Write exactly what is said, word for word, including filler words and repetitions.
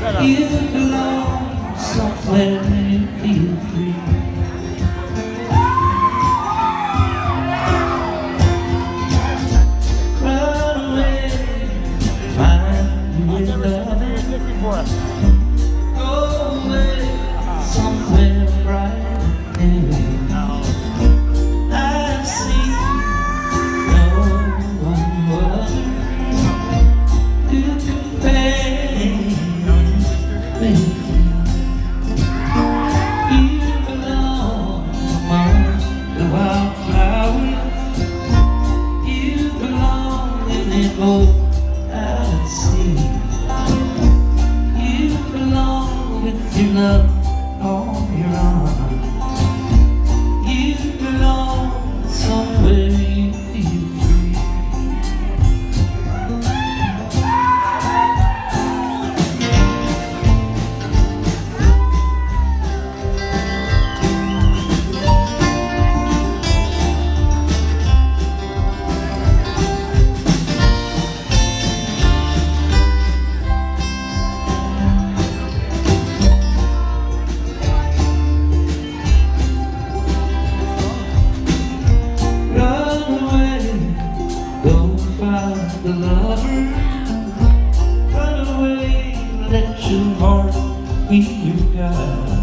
You belong somewhere and you feel free. Run away, find your love. Go away somewhere bright and new. I've seen no one worthy to compare with you. You belong among the wildflowers. You belong in the boat out at sea. You belong with your love on your arm. You belong somewhere you feel free. The lover, run away, let your heart be your guide.